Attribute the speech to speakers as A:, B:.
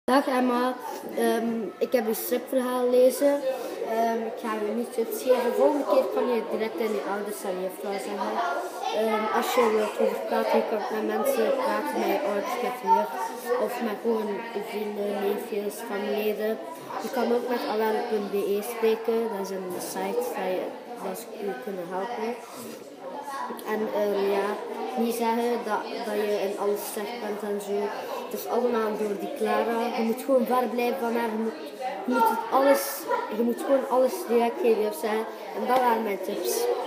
A: Dag Emma, ik heb je stripverhaal lezen. Ik ga je niet tips geven. De volgende keer kan je direct aan je ouders en je vrouw zeggen. Als je wilt over praten, je kan met mensen praten, met je ouders, met je juf. Of met gewoon vrienden, neefjes, familieleden. Je kan ook met awel.be spreken. Dat is een site dat ze je kunnen helpen. En niet zeggen dat je in alles slecht bent en zo. Het is allemaal door die Clara. Je moet gewoon ver blijven van haar. Je moet gewoon alles direct geven of zeggen. En dat waren mijn tips.